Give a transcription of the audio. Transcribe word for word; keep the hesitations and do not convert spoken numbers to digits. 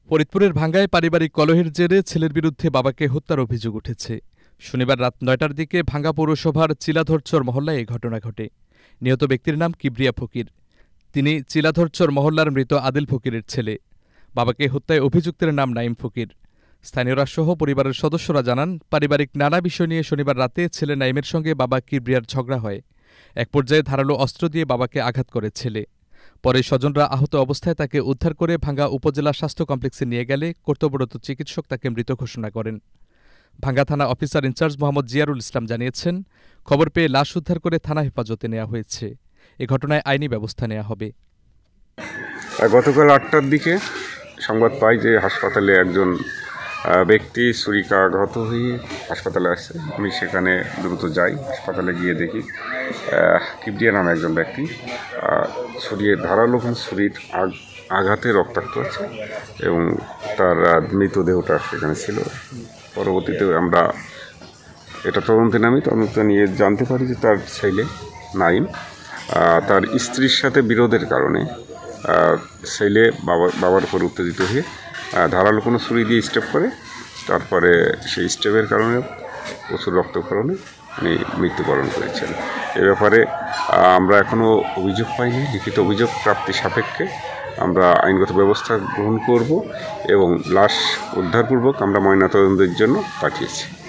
ফরিদপুরের ভাঙ্গায় পারিবারিক কলহের জেরে ছেলের বিরুদ্ধে বাবাকে হত্যার অভিযোগ উঠেছে। শনিবার রাত নয়টার দিকে ভাঙ্গা পৌরসভার চিলাধরচর মহল্লায় এই ঘটনা ঘটে। নিহত ব্যক্তির নাম কিবরিয়া ফকির। তিনি চিলাধরচর মহল্লার মৃত আদিল ফকিরের ছেলে। বাবাকে হত্যায় অভিযুক্তের নাম নাইম ফকির। স্থানীয়রা সহ পরিবারের সদস্যরা জানান, পারিবারিক নানা বিষয় নিয়ে শনিবার রাতে ছেলে নাইমের সঙ্গে বাবা কিবরিয়ার ঝগড়া হয়। এক পর্যায়ে ধারালো অস্ত্র দিয়ে বাবাকে আঘাত করে ছেলে। পরে স্বজনরা আহত অবস্থায় তাকে উদ্ধার করে ভাঙ্গা উপজেলা স্বাস্থ্য কমপ্লেক্সে নিয়ে গেলে কর্তব্যরত চিকিৎসক তাকে মৃত ঘোষণা করেন। ভাঙ্গা থানা অফিসার ইনচার্জ মোহাম্মদ জিয়ারুল ইসলাম জানিয়েছেন, খবর পেয়ে লাশ উদ্ধার করে থানা হেফাজতে নেওয়া হয়েছে। এ ঘটনায় আইনি ব্যবস্থা নেওয়া হবে। গতকাল আটটার দিকে সংবাদ পাই যে হাসপাতালে একজন ব্যক্তি ছুরিকাঘাত হয়ে হাসপাতালে আসছে। আমি সেখানে দ্রুত যাই। হাসপাতালে গিয়ে দেখি কিবরিয়া নামে একজন ব্যক্তি ছুরিয়ে ধারালো ছুরির আঘাতে রক্তাক্ত আছে এবং তার মৃতদেহটা সেখানে ছিল। পরবর্তীতে আমরা এটা তদন্তে নামি। তদন্ত নিয়ে জানতে পারি যে তার ছেলে নাইম তার স্ত্রীর সাথে বিরোধের কারণে ছেলে বাবা বাবার উপর উত্তেজিত হয়ে ধারালো কোনো ছুরি দিয়ে স্টেপ করে। তারপরে সেই স্টেপের কারণে প্রচুর রক্তক্ষরণে উনি মৃত্যুবরণ করেছেন। এ ব্যাপারে আমরা এখনও অভিযোগ পাইনি। লিখিত অভিযোগ প্রাপ্তি সাপেক্ষে আমরা আইনগত ব্যবস্থা গ্রহণ করব এবং লাশ উদ্ধারপূর্বক আমরা ময়নাতদন্তের জন্য পাঠিয়েছি।